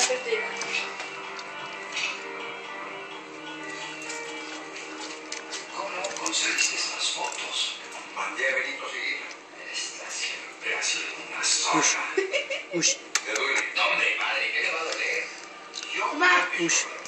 cafetería. ¿Cómo conseguiste esas fotos? Mandé a Benito a seguir. Esta siempre ha sido una zorra. Ush. ¿Te duele? ¿Dónde, madre? ¿Qué le va a doler? Yo... Ush.